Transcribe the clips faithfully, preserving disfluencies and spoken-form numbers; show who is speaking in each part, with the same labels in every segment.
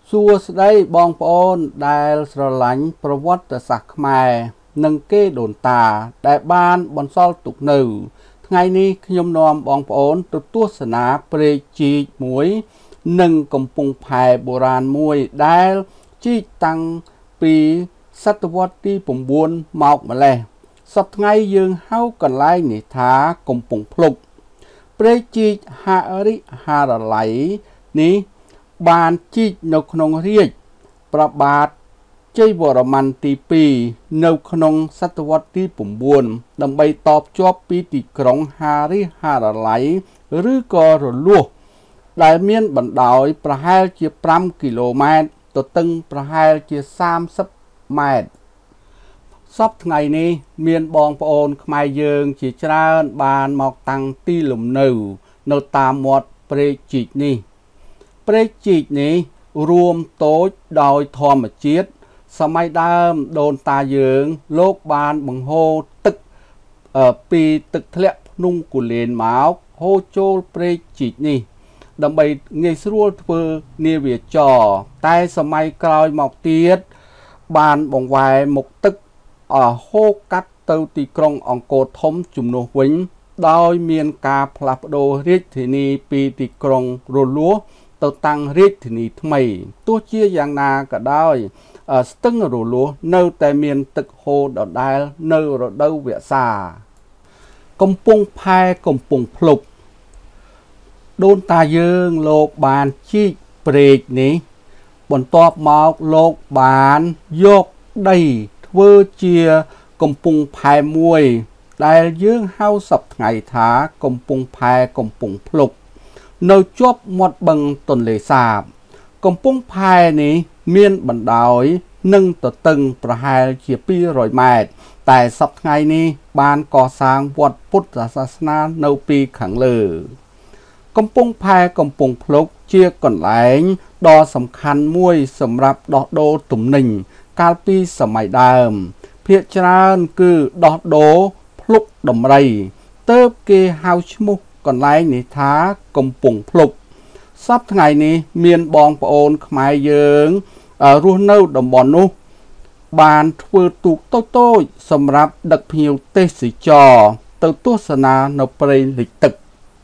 Speaker 1: សួស្តីបងប្អូនដែលស្រឡាញ់ប្រវត្តិសាស្ត្រខ្មែរនិងគេដូនតាដែលបានបន្សល់ទុកនៅថ្ងៃនេះខ្ញុំនាំបងប្អូនទៅទស្សនាព្រែកជីកមួយនិងកំពង់ផែបុរាណមួយដែលជីកតាំងពីសតវត្សទី9មកម្លេះសប្តាហ៍ថ្ងៃយើងហៅកន្លែងនេះថាកំពង់ភ្លុកព្រែកជីកហរិហរាល័យនេះបានជីកនៅក្នុងរាជព្រះបាទជ័យវរ្ម័នទីពីរនៅក្នុងសតវត្សទី9ដើម្បីតភ្ជាប់ពីទីក្រុងហារិហរាល័យឬក៏រលួសដែលមានបណ្ដោយប្រហែលជា5គីឡូម៉ែត្រទទឹងប្រហែលជា30ម៉ែត្រសប្តាហ៍ថ្ងៃនេះមានបងប្អូនខ្មែរយើងជាច្រើនបានមកតាំងទីលំនៅនៅតាមមាត់ព្រែកជីកនេះព្រែកជីកនេះរួមតូចដោយធម្មជាតិសម័យដើមដូនតាយើងលោកបានបង្ហូរទឹកពីទឹកធ្លាក់ភ្នំគូលែនមកហូរចូលព្រែកជីកនេះដើម្បីងាយស្រួលធ្វើនាវាចរតែសម័យក្រោយមកទៀតបានបង្វែរមុខទឹកហូរកាត់ទៅទីក្រុងអង្គរធំជំនួសវិញដោយមានការផ្លាស់ប្ដូររាជធានីពីទីក្រុងរលួសទៅតាំងរាជធានីថ្មីទោះជាយ៉ាងណាក៏ដោយស្ទឹងរលួសនៅតែមានទឹកហូរដដែលនៅរដូវវស្សាកំពង់ផែកំពង់ភ្លុកដូនតាយើងលោកបានជីកព្រែកនេះបន្ទាប់មកលោកបានយកដីធ្វើជាកំពង់ផែមួយដែលយើងហៅសប្តាហ៍ថ្ងៃថាកំពង់ផែកំពង់ភ្លុកនៅជាប់មាត់បឹងទន្លេសាបកំពង់ផែនេះមានបណ្ដោយនិងទទឹងប្រហែលជា200ម៉ែត្រតែសប្តាហ៍ថ្ងៃនេះបានកសាងវត្តពុទ្ធសាសនានៅពីខាងលើកំពង់ផែកំពង់ភ្លុកជាកន្លែងដ៏សំខាន់មួយសម្រាប់ដោះដូរទំនិញកាលពីសម័យដើមភាគច្រើនគឺដោះដូរភ្លុកដំរីទើបគេហៅឈ្មោះកន្លែងនេះថាកំពង់ភ្លុកសប្តាហ៍ថ្ងៃនេះមានបងប្អូនខ្មែរយើងរស់នៅតំបន់នោះបានធ្វើទូកតូចៗសម្រាប់ដឹកភ្ញៀវទេសចរទៅទស្សនានៅព្រៃលិចទឹក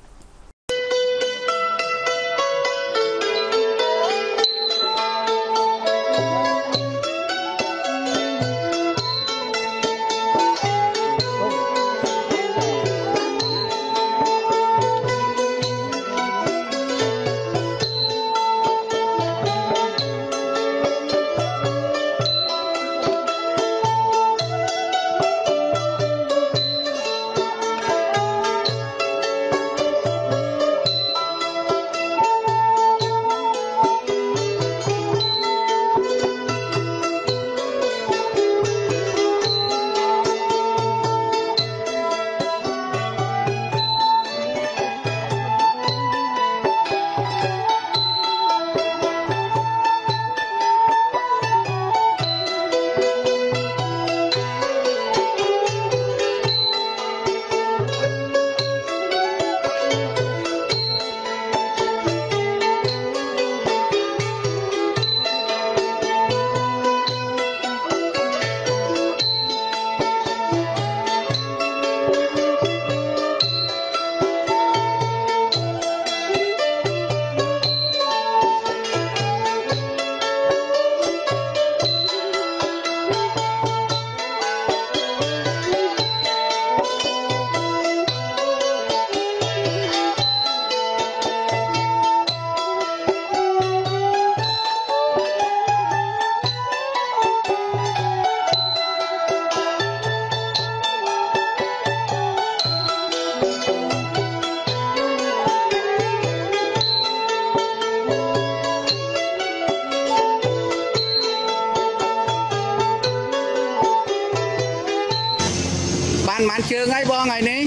Speaker 1: បានជើងហើយបងថ្ងៃនេះ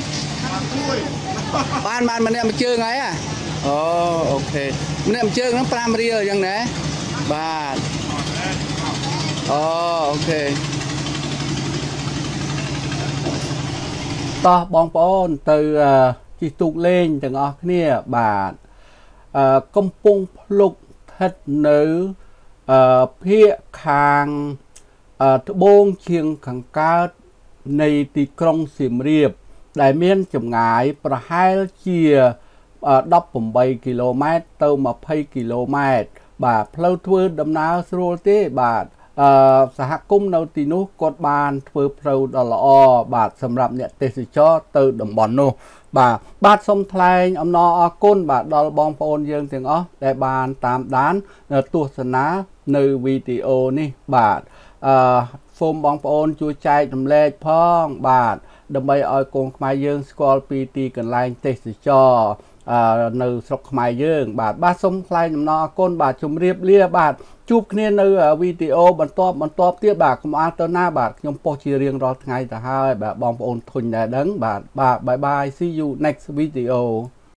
Speaker 1: បានបានម្នាក់មួយជើងហើយអូអូខេម្នាក់មួយជើងហ្នឹង5រៀលអញ្ចឹងណាបាទអូអូខេ តោះបងប្អូនទៅជិះទូកលេងទាំងអស់គ្នាបាទកំពង់ភ្លុកស្ថិតនៅเพียคางทบงเชียงขังกาในตีกรงเสียมเรียบได้เมียนจมงายประหายเชียดับผมใบกิโลเมตรเติมมาพัยกิโลเมตรบาทเพลาทเวดำน้ำสโรเต้บาทสหกุมนตีนุกดบานทเวเพลาดอลอบาทสำหรับเนี่ยเตสิจอเติมดมบอลโนบาทบาทสมทลายอมนอก้นบาทดอลบองโอนยังถึงอ๋อได้บานตามด้านตัวสนาในวิดีโอนี่บาทโฟมบองโอนจูใจดำเล็กพ้องบาทดำไปออยกงมาเยิงสกอลปีตีกันไลน์เตสิจอในสกมาเยิงบาทบาทสมทลายอมนอก้นบาทชมเรียบเรียบาทจูบเนี่ยในวิดีโอบรรทบบรรทบเตี้ยบาทของอาร์ตหน้าบาทยมโปชีเรียงรอไงแต่ให้แบบบองโอนทุนได้ดังบาทบาทบายบาย see you next video